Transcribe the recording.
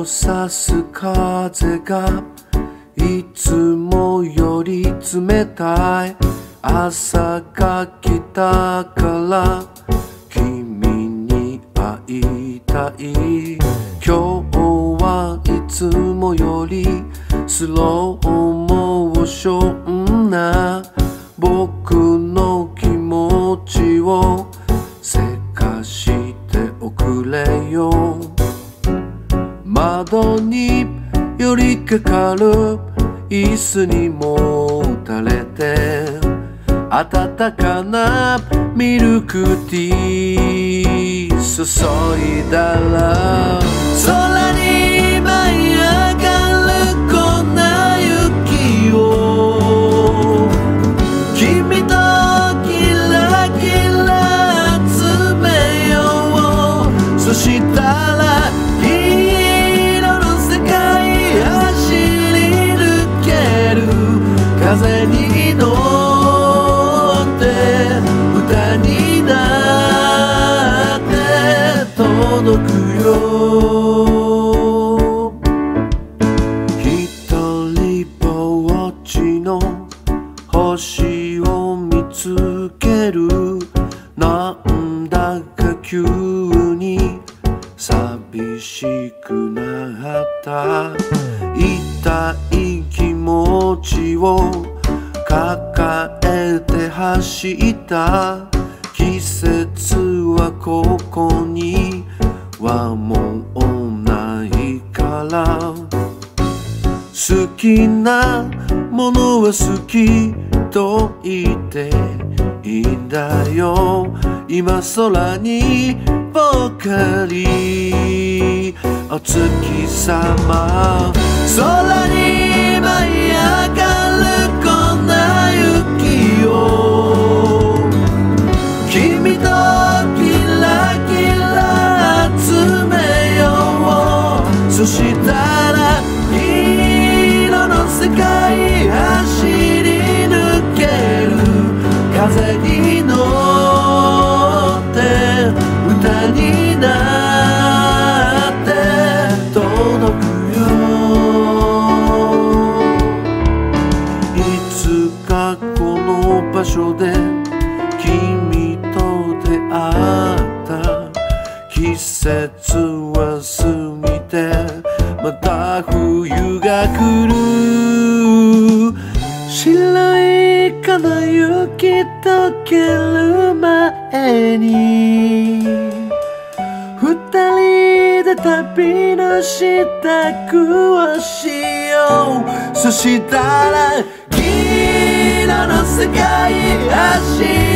さす風がいつもより冷たい。朝が来たから君に会いたい。今日はいつもよりスローモーションな僕の気持ちをせかしておくれよ。窓に寄りかかる椅子にもたれて温かなミルクティー注いだら空に舞い上がる粉雪を君とキラキラ集めよう。そしたら銀色の世界走り抜ける。風に乗って歌になって届くよ。一人ぼっちの星を見つける。なんだか急に寂しくなった。痛い気持ちを抱えて走った。季節はここにはもうないから。好きなものは好きと言っていいんだよ。今空にぽっかりお月様。空に舞い上がる粉雪を君とキラキラ集めよう。そしたら銀色の世界走り抜ける。風に乗って歌になって届くよ。いつかこの場所で君と出会った。季節は過ぎてまた冬が来る。白い粉雪溶ける前に二人で旅の支度をしよう。そしたら銀色の世界走